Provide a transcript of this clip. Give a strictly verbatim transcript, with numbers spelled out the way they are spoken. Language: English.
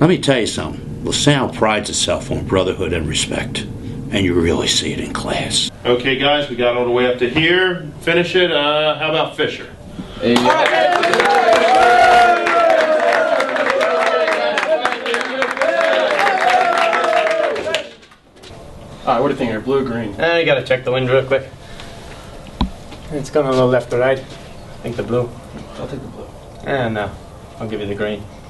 Let me tell you something. LaSalle prides itself on brotherhood and respect, and you really see it in class. Okay, guys, we got all the way up to here. Finish it. Uh, how about Fisher? Hey, all right, what do you think here? Blue or green? Eh, you gotta check the wind real quick. It's gonna go left or right. I think the blue. I'll take the blue. Eh, no. I'll give you the green.